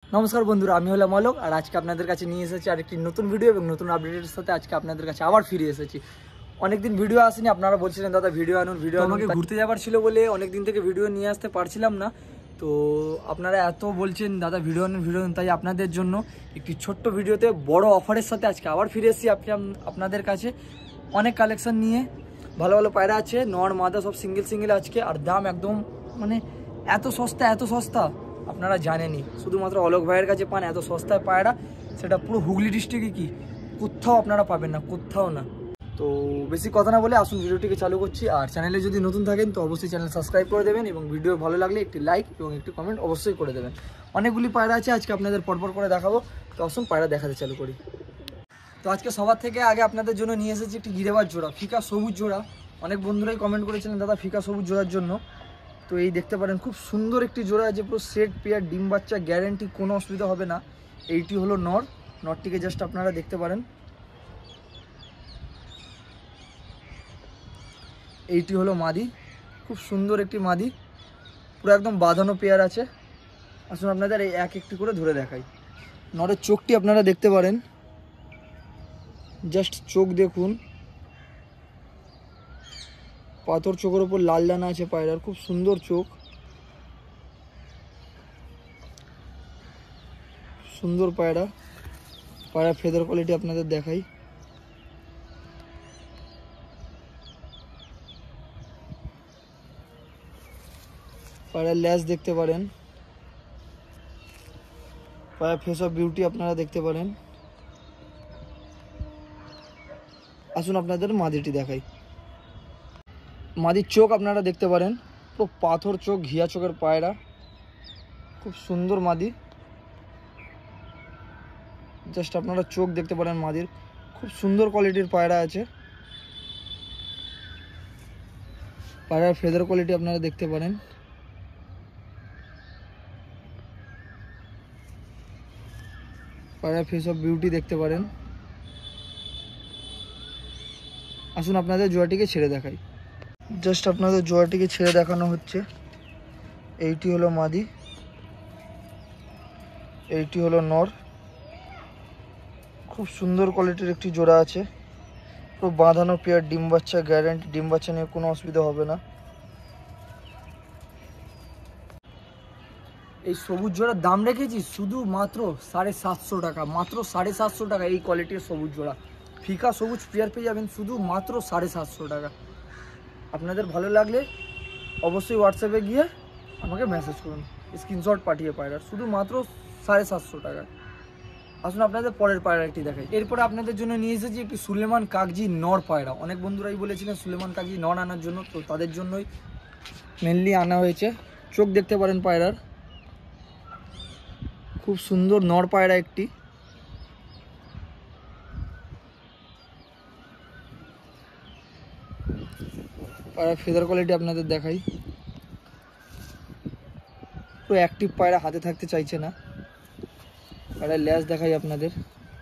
নমস্কার বন্ধুরা, আমি হলাম অলোক আর আজকে আপনাদের কাছে নিয়ে এসেছি আরেকটি নতুন ভিডিও এবং নতুন আপডেটের সাথে। আজকে আপনাদের কাছে আবার ফিরে এসেছি। অনেকদিন ভিডিও আসেনি, আপনারা বলছিলেন দাদা ভিডিও আনুন ভিডিও। আমাকে ঘুরতে যাবার ছিল বলে অনেকদিন থেকে ভিডিও নিয়ে আসতে পারছিলাম না। তো আপনারা এত বলছেন দাদা ভিডিও আনুন ভিডিও আনুন, তাই আপনাদের জন্য একটি ছোট্ট ভিডিওতে বড় অফারের সাথে আজকে আবার ফিরে এসেছি আপনাদের কাছে। অনেক কালেকশন নিয়ে ভালো ভালো পায়রা আছে, নর মাদা সব সিঙ্গেল সিঙ্গেল আজকে। আর দাম একদম মানে এত সস্তা আপনারা জানেনই, শুধুমাত্র অলোক ভাইয়ের কাছে পান এত সস্তায় পায়রা। সেটা পুরো হুগলি ডিস্ট্রিক্টে কি কোথাও আপনারা পাবেন না, কোথাও না। তো বেশি কথা না বলে আসুন ভিডিওটিকে চালু করছি। আর চ্যানেলে যদি নতুন থাকেন তো অবশ্যই চ্যানেল সাবস্ক্রাইব করে দেবেন এবং ভিডিও ভালো লাগলে একটি লাইক এবং একটি কমেন্ট অবশ্যই করে দেবেন। অনেকগুলি পায়রা আছে আজকে আপনাদের পরপর করে দেখাবো। তো আসুন পায়রা দেখাতে চালু করি। তো আজকে সবার থেকে আগে আপনাদের জন্য নিয়ে এসেছি একটি গিরেবাজ জোড়া, ফিকা সবুজ জোড়া। অনেক বন্ধুরাই কমেন্ট করেছিলেন দাদা ফিকা সবুজ জোড়ার জন্য। তো এই দেখতে পারেন খুব সুন্দর একটি জোড়া আছে, পুরো সেট পেয়ার, ডিম বাচ্চা গ্যারেন্টি, কোনো অসুবিধা হবে না। এইটি হলো নরটিকে জাস্ট আপনারা দেখতে পারেন। এইটি হলো মাদি, খুব সুন্দর একটি মাদি, পুরো একদম বাঁধানো পেয়ার আছে। আসুন আপনাদের এই এক একটি করে ধরে দেখাই। নরের চোখটি আপনারা দেখতে পারেন, জাস্ট চোখ দেখুন, পাথর চোখের ওপর লাল ডানা আছে পায়রার, খুব সুন্দর চোখ, সুন্দর পায়রা। পায়রা ফেদার কোয়ালিটি আপনাদের দেখাই। পায়রার ল্যাজ দেখতে পারেন, পায়রা ফেস অফ বিউটি আপনারা দেখতে পারেন। আসুন আপনাদের মাদিটি দেখাই। মাদির চোখ আপনারা দেখতে পারেন, পুরো পাথর চোখ, ঘিয়া চোখের পায়রা, খুব সুন্দর মাদি। জাস্ট আপনারা চোখ দেখতে পারেন মাদির, খুব সুন্দর কোয়ালিটির পায়রা আছে। পায়রার ফেদার কোয়ালিটি আপনারা দেখতে পারেন। পায়রার ফেস অফ বিউটি দেখতে পারেন। আসুন আপনাদের জোড়াটিকে ছেড়ে দেখাই। জাস্ট আপনাদের জোড়াটিকে ছেড়ে দেখানো হচ্ছে। এইটি হলো মাদি, এইটি হলো নর। খুব সুন্দর কোয়ালিটির একটি জোড়া আছে, পুরো বাঁধানো পেয়ার, ডিম বাচ্চা গ্যারেন্টি, ডিম বাচ্চা নিয়ে কোনো অসুবিধা হবে না। এই সবুজ জোড়ার দাম রেখেছি শুধু মাত্র 750 টাকা, মাত্র 750 টাকা। এই কোয়ালিটির সবুজ জোড়া ফিকা সবুজ পেয়ার পেয়ে যাবেন শুধু মাত্র 750 টাকা। আপনাদের ভালো লাগলে অবশ্যই হোয়াটসঅ্যাপে গিয়ে আমাকে মেসেজ করুন, স্ক্রিনশট পাঠিয়ে পায়রার, শুধু মাত্র 750 টাকা। আসুন আপনাদের পরের পায়রাটি দেখাই। এরপরে আপনাদের জন্য নিয়ে এসেছি একটি সুলেমান কাগজি নর পায়রা। অনেক বন্ধুরাই বলেছিলেন সুলেমান কাগজি নর আনার জন্য, তো তাদের জন্যই মেনলি আনা হয়েছে। চোখ দেখতে পারেন পায়রার, খুব সুন্দর নর পায়রা একটি। পায়রা ফেদার কোয়ালিটি আপনাদের দেখাই, পুরো অ্যাক্টিভ পায়রা, হাতে থাকতে চাইছে না। পায়রার ল্যাজ দেখাই আপনাদের,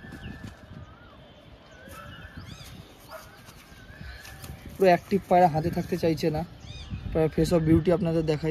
পুরো অ্যাক্টিভ পায়রা, হাতে থাকতে চাইছে না। পায়রা ফেস অফ বিউটি আপনাদের দেখাই।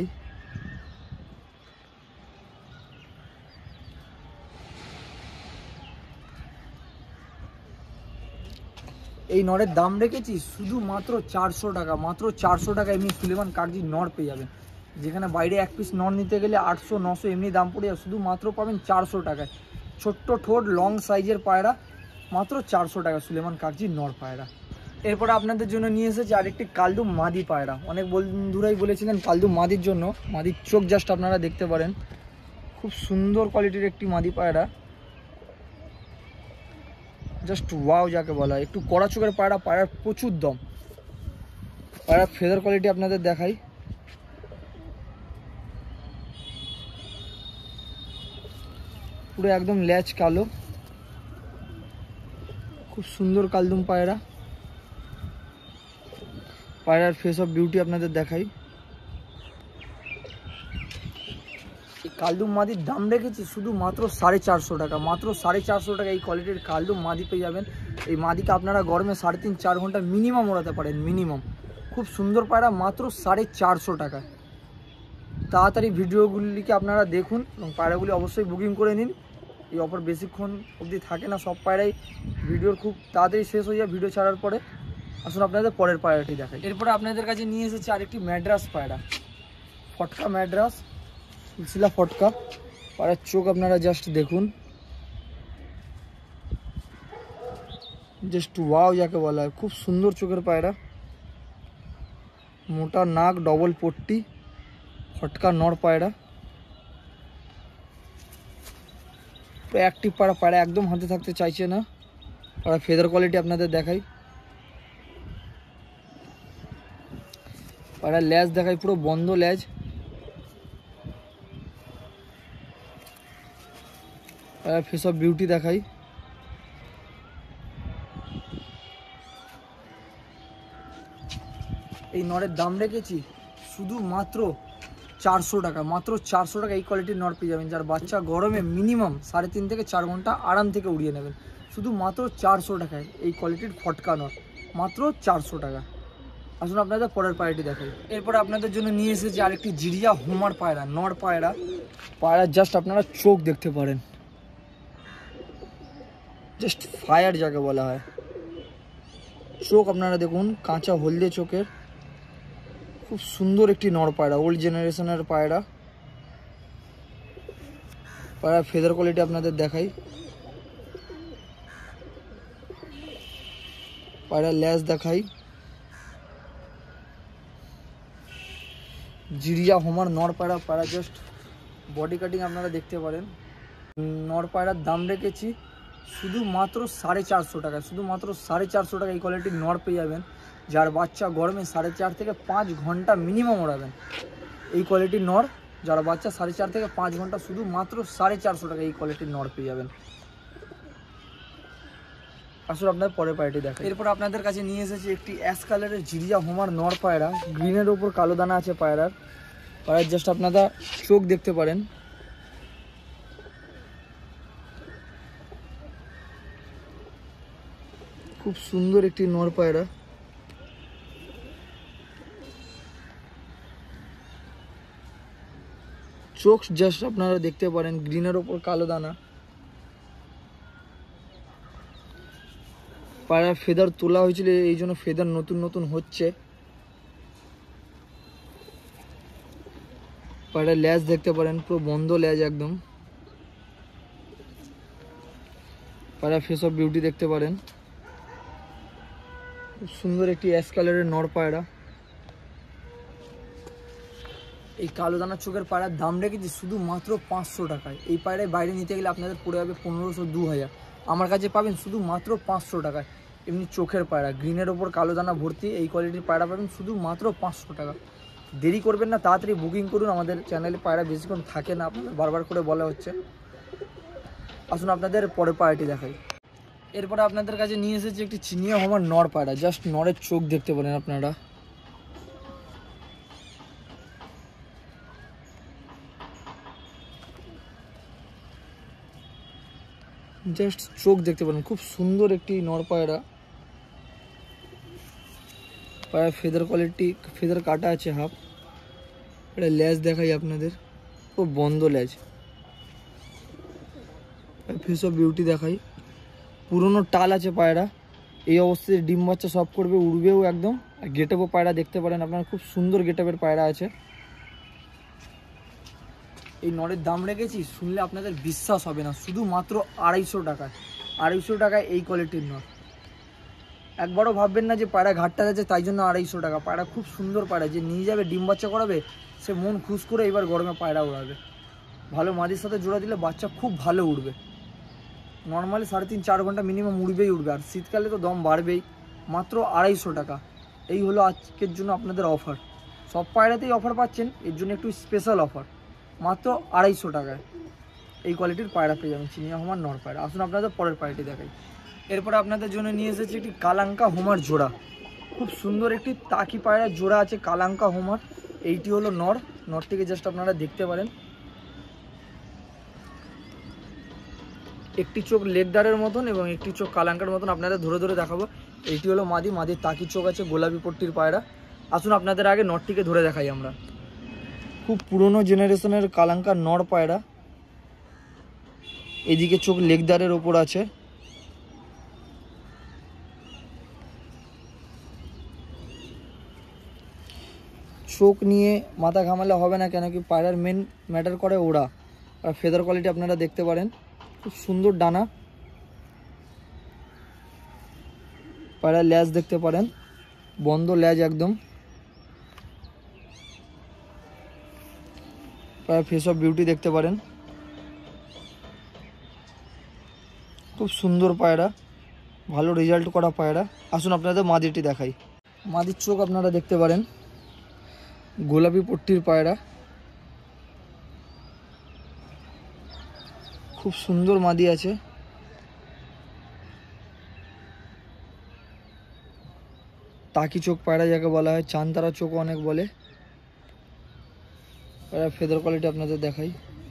এই নরের দাম রেখেছি শুধু মাত্র 400 টাকা, মাত্র 400 টাকা। এমনি সুলেমান কাগজি নর পেয়ে যাবেন, যেখানে বাইরে এক পিস নর নিতে গেলে 800-900 এমনি দাম পড়ে যাবে, শুধু মাত্র পাবেন 400 টাকায়। ছোট্ট ঠোঁট, লং সাইজের পায়রা, মাত্র 400 টাকা সুলেমান কাগজি নর পায়রা। এরপরে আপনাদের জন্য নিয়ে এসেছে আরেকটি কালদুম মাদি পায়রা। অনেক বন্ধুরাই বলেছিলেন কালদুম মাদির জন্য। মাদির চোখ জাস্ট আপনারা দেখতে পারেন, খুব সুন্দর কোয়ালিটির একটি মাদি পায়রা, জাস্ট ওয়াও যাকে বলা হয়। একটু কড়া চোখের পায়রা, পায়রার প্রচুর দম। পায়রার ফেদার কোয়ালিটি আপনাদের দেখাই, পুরো একদম ল্যাজ কালো, খুব সুন্দর কালদুম পায়রা। পায়রার ফেস অফ বিউটি আপনাদের দেখাই। এই কালদুম মাদির দাম রেখেছি শুধু মাত্র 450 টাকা, মাত্র 450 টাকা। এই কোয়ালিটির কালদুম মাদি পেয়ে যাবেন। এই মাদিকে আপনারা গরমে 3.5-4 ঘন্টা মিনিমাম ওড়াতে পারেন, মিনিমাম। খুব সুন্দর পায়রা, মাত্র 450 টাকা। তাড়াতাড়ি ভিডিওগুলিকে আপনারা দেখুন এবং পায়রাগুলি অবশ্যই বুকিং করে নিন। এই অফার বেশিক্ষণ অবধি থাকে না, সব পায়রাই ভিডিওর খুব তাড়াতাড়ি শেষ হয়ে যায় ভিডিও ছাড়ার পরে। আসুন আপনাদের পরের পায়রাটি দেখাই। এরপরে আপনাদের কাছে নিয়ে এসেছে আরেকটি ম্যাড্রাস পায়রা, ফটকা ম্যাড্রাস, সিলসিলা ফটকা। পায়রার চোখ আপনারা জাস্ট দেখুন, জাস্ট ওয়াও যাকে বলা হয়, খুব সুন্দর চোখের পায়রা, মোটা নাক, ডবল পট্টি, ফটকা নর পায়রা, অ্যাক্টিভ পায়রা। পায়রা একদম হাতে থাকতে চাইছে না। পায়রা ফেদার কোয়ালিটি আপনাদের দেখাই, পায়রা ল্যাজ দেখাই, পুরো বন্ধ ল্যাজ। পায়রা ফেস অফ বিউটি দেখাই, এই নরের দাম রেখেছি শুধুমাত্র 400 টাকা, মাত্র 400 টাকা। এই কোয়ালিটির নর পেয়ে যাবেন, যার বাচ্চা গরমে মিনিমাম 3.5 থেকে 4 ঘন্টা আরাম থেকে উড়িয়ে নেবেন, শুধু মাত্র 400 টাকায় এই কোয়ালিটির ফটকা নর, মাত্র 400 টাকা। আসুন আপনাদের পরের পায়রাটি দেখাই। এরপরে আপনাদের জন্য নিয়ে এসেছি আরেকটি জিরিয়া হোমার পায়রা, নর পায়রা। পায়রা জাস্ট আপনারা চোখ দেখতে পারেন, জাস্ট ফায়ার যাকে বলা হয়। চোখ আপনারা দেখুন, কাঁচা হলদে চোখের, খুব সুন্দর একটি নর পায়রা, ওল্ড জেনারেশনের পায়রা। পায়রা ফেদার কোয়ালিটি আপনাদের দেখাই, পায়রা ল্যাজ দেখাই, জিরিয়া হোমার নর পায়রা। পায়রা জাস্ট বডি কাটিং আপনারা দেখতে পারেন। নর পায়রার দাম রেখেছি শুধুমাত্র 450 টাকা, শুধুমাত্র 450 টাকা এই কোয়ালিটির নর পেয়ে যাবেন, যার বাচ্চা গরমে 4.5 থেকে 5 ঘন্টা মিনিমাম ওড়াবেন। এই কোয়ালিটির নর, যার বাচ্চা 4.5 থেকে 5 ঘন্টা, শুধুমাত্র 450 টাকা এই কোয়ালিটির নর পেয়ে যাবেন। আসলে আপনার পরের পায়রাটি দেখেন। এরপর আপনাদের কাছে নিয়ে এসেছি একটি অ্যাশ কালারের জিরিয়া হোমার নর পায়রা, গ্রিনের ওপর কালো দানা আছে পায়রার। পায়রার জাস্ট আপনারা চোখ দেখতে পারেন, খুব সুন্দর একটি নর পায়রা। চোখ জাস্ট আপনারা দেখতে পারেন, গ্রিনের ওপর কালো দানা। পায়রা ফেদার তোলা হয়েছিল, এই জন্য ফেদার নতুন নতুন হচ্ছে। পায়রা ল্যাজ দেখতে পারেন, পুরো বন্ধ ল্যাজ একদম। পায়রা ফেস অফ বিউটি দেখতে পারেন, খুব সুন্দর একটি অ্যাশ কালারের নর পায়রা। এই কালো দানার চোখের পায়রার দাম রেখেছি শুধুমাত্র 500 টাকায়। এই পায়রায় বাইরে নিতে গেলে আপনাদের পড়ে যাবে 1500-2000, আমার কাছে পাবেন শুধুমাত্র 500 টাকায়। এমনি চোখের পায়রা, গ্রিনের ওপর কালো দানা ভর্তি, এই কোয়ালিটির পায়রা পাবেন শুধুমাত্র 500 টাকা। দেরি করবেন না, তাড়াতাড়ি বুকিং করুন। আমাদের চ্যানেলে পায়রা বেশিক্ষণ থাকে না, আপনাদের বারবার করে বলা হচ্ছে। আসুন আপনাদের পরের পায়রাটি দেখাই। এরপরে আপনাদের কাছে নিয়ে এসেছি একটি চিনিয়া হোমার নর পায়রা, জাস্ট নরের চোখ দেখতে পারেন আপনারা, জাস্ট চোখ দেখতে পারেন, খুব সুন্দর একটি নর পায়রা। পায়রা ফেদার কোয়ালিটি, ফেদার কাটা আছে হাফ। এটা ল্যাজ দেখাই আপনাদের, খুব বন্ধ ল্যাজ। ফেস অফ বিউটি দেখাই, পুরনো টাল আছে পায়রা, এই অবস্থায় ডিম বাচ্চা সব করবে, উড়বেও একদম। আর গেটআপও পায়রা দেখতে পারেন আপনারা, খুব সুন্দর গেটআপের পায়রা আছে। এই নরের দাম রেখেছি, শুনলে আপনাদের বিশ্বাস হবে না, শুধুমাত্র 250 টাকায়। 250 টাকায় এই কোয়ালিটির নর। একবারও ভাববেন না যে পায়রা ঘাটটা আছে তাই জন্য 250 টাকা। পায়রা খুব সুন্দর পায়রা, যে নিয়ে যাবে ডিম বাচ্চা করাবে, সে মন খুশ করে এবার গরমে পায়রা উড়াবে। ভালো মাদির সাথে জোড়া দিলে বাচ্চা খুব ভালো উড়বে। নর্মালি 3.5-4 ঘন্টা মিনিমাম উড়বেই উড়বে, আর শীতকালে তো দম বাড়বেই। মাত্র 250 টাকা। এই হলো আজকের জন্য আপনাদের অফার। সব পায়রাতেই অফার পাচ্ছেন, এর জন্য একটু স্পেশাল অফার। মাত্র 250 টাকায় এই কোয়ালিটির পায়রা পেয়ে যাবেন, চিনিয়া হোমার নর পায়রা। আসুন আপনাদের পরের পায়রাটি দেখাই। এরপরে আপনাদের জন্য নিয়ে এসেছি একটি কালাঙ্কা হোমার জোড়া, খুব সুন্দর একটি তাকি পায়রার জোড়া আছে কালাঙ্কা হোমার। এইটি হলো নর, নরটিকে জাস্ট আপনারা দেখতে পারেন, একটি চোখ লেকদারের মতন এবং একটি চোখ কালাঙ্কার মতন। আপনাদের ধরে ধরে দেখাবো। এইটি হলো মাদি, মাদির তাকি চোখ আছে, গোলাপি পট্টির পায়রা। আসুন আপনাদের আগে নরটিকে ধরে দেখাই আমরা। খুব পুরনো জেনারেশনের কালাঙ্কার নর পায়রা। এদিকে চোখ লেগদারের ওপর আছে। চোখ নিয়ে মাথা ঘামালে হবে না, কেন কি পায়রার মেন ম্যাটার করে ওরা। আর ফেদার কোয়ালিটি আপনারা দেখতে পারেন, খুব সুন্দর ডানা। পায়রার ল্যাজ দেখতে পারেন, বন্ধ ল্যাজ একদম। পায়রা ফেস অফ বিউটি দেখতে পারেন, খুব সুন্দর পায়রা, ভালো রেজাল্ট করা পায়রা। আসুন আপনাদের মাদিটি দেখাই। মাদির চোখ আপনারা দেখতে পারেন, গোলাপি পট্টির পায়রা, খুব সুন্দর মাদি আছে। টাকি চোখ পায়রা যাকে বলা হয়, চাঁদতারা চোখও অনেক বলে। পায়রা ফেদার কোয়ালিটি আপনাদের দেখাই।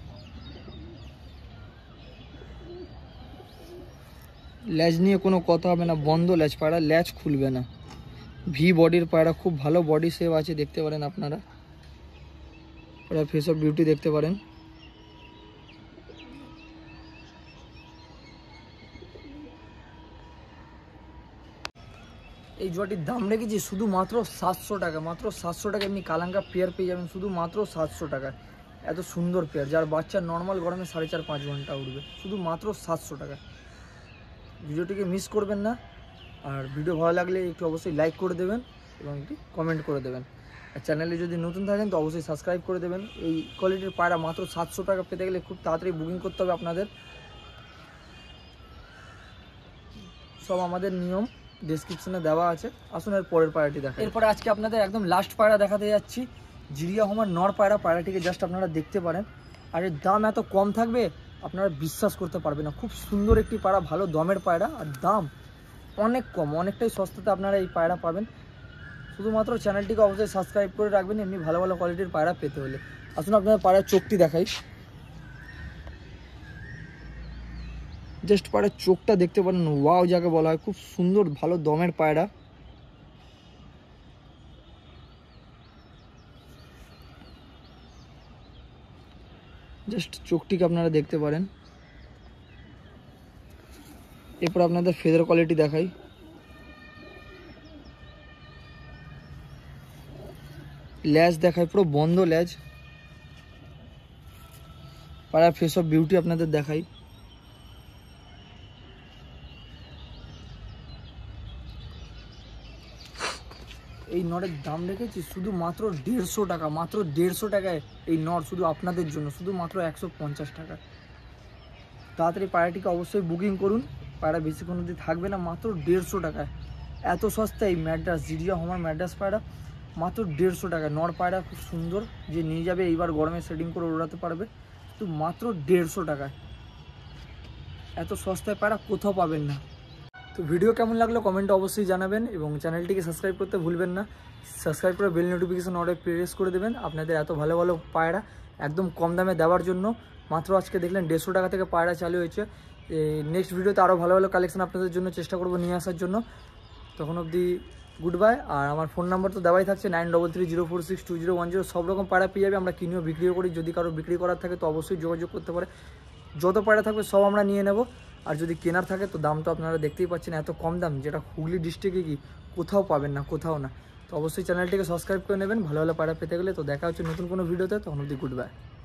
ল্যাজ নিয়ে কোনো কথা হবে না, বন্ধ ল্যাজ, পায়রা ল্যাজ খুলবে না। ভি বডির পায়রা, খুব ভালো বডি শেপ আছে, দেখতে পারেন আপনারা। পায়রা ফেস অফ বিউটি দেখতে পারেন। এই জোড়াটির দাম রেখেছি শুধুমাত্র 700 টাকা, মাত্র 700 টাকা। এমনি কালাঙ্কা পেয়ার পেয়ে যাবেন শুধুমাত্র 700 টাকা। এত সুন্দর পেয়ার, যার বাচ্চা নর্মাল গরমে 4.5-5 ঘন্টা উঠবে, শুধুমাত্র 700 টাকা। ভিডিওটিকে মিস করবেন না। আর ভিডিও ভালো লাগলে একটু অবশ্যই লাইক করে দেবেন এবং একটি কমেন্ট করে দেবেন। আর চ্যানেলে যদি নতুন থাকেন তো অবশ্যই সাবস্ক্রাইব করে দেবেন। এই কোয়ালিটির পায়রা মাত্র 700 টাকা পেতে গেলে খুব তাড়াতাড়ি বুকিং করতে হবে আপনাদের। সব আমাদের নিয়ম ডেসক্রিপশনে দেওয়া আছে। আসুন এর পরের পায়রাটি দেখা। এরপরে আজকে আপনাদের একদম লাস্ট পায়রা দেখাতে যাচ্ছি, জিরিয়া হোমার নর পায়রা। পায়রাটিকে জাস্ট আপনারা দেখতে পারেন। আর এর দাম এত কম থাকবে আপনারা বিশ্বাস করতে পারবেন না। খুব সুন্দর একটি পায়রা, ভালো দমের পায়রা, আর দাম অনেক কম, অনেকটাই সস্তাতে আপনারা এই পায়রা পাবেন। শুধুমাত্র চ্যানেলটিকে অবশ্যই সাবস্ক্রাইব করে রাখবেন এমনি ভালো ভালো কোয়ালিটির পায়রা পেতে হলে। আসুন আপনাদের পায়রার চোখটি দেখাই। জাস্ট পায়রার চোখটা দেখতে পারেন, ওয়াও যাকে বলা হয়, খুব সুন্দর ভালো দমের পায়রা। জাস্ট চোখটিকে আপনারা দেখতে পারেন। এরপর আপনাদের ফেদার কোয়ালিটি দেখাই। ল্যাজ দেখায়, পুরো বন্ধ ল্যাজ। পায়রা ফেস অফ বিউটি আপনাদের দেখাই। এই নরের দাম রেখেছি শুধুমাত্র 150 টাকা, মাত্র 150 টাকায় এই নর শুধু আপনাদের জন্য, শুধুমাত্র 150 টাকা। তাড়াতাড়ি পায়রাটিকে অবশ্যই বুকিং করুন, পায়রা বেশিক্ষণ অবধি থাকবে না, মাত্র 150 টাকায়। এত সস্তা এই ম্যাড্রাস, জিরিয়া হোমার ম্যাড্রাস পায়রা মাত্র 150 টাকায়। নর পায়রা খুব সুন্দর, যে নিয়ে যাবে এইবার গরমে সেটিং করে ওড়াতে পারবে, তো মাত্র 150 টাকায়। এত সস্তায় পায়রা কোথাও পাবেন না। তো ভিডিও কেমন লাগলো কমেন্টে অবশ্যই জানাবেন এবং চ্যানেলটিকে সাবস্ক্রাইব করতে ভুলবেন না। সাবস্ক্রাইব করে বেল নোটিফিকেশন অর্ডে প্রেস করে দেবেন আপনাদের এত ভালো ভালো পায়রা একদম কম দামে দেওয়ার জন্য। মাত্র আজকে দেখলেন 150 টাকা থেকে পায়রা চালু হয়েছে। নেক্সট ভিডিওতে আরও ভালো ভালো কালেকশন আপনাদের জন্য চেষ্টা করব নিয়ে আসার জন্য। তখন অবধি গুড বাই। আর আমার ফোন নাম্বার তো দেওয়াই থাকছে 9330462010। সব রকম পায়রা পেয়ে যাবে, আমরা কিনেও বিক্রিও করি। যদি কারো বিক্রি করার থাকে তো অবশ্যই যোগাযোগ করতে পারে। যত পায়রা থাকবে সব আমরা নিয়ে নেব। আর যদি কেনার থাকে তো দাম তো আপনারা দেখতেই পাচ্ছেন, এত কম দাম, যেটা হুগলি ডিস্ট্রিক্টে কি কোথাও পাবেন না, কোথাও না। তো অবশ্যই চ্যানেলটিকে সাবস্ক্রাইব করে নেবেন ভালো ভালো পায়রা পেতে গেলে। তো দেখা হচ্ছে নতুন কোনো ভিডিওতে, তখন অবধি গুড বাই।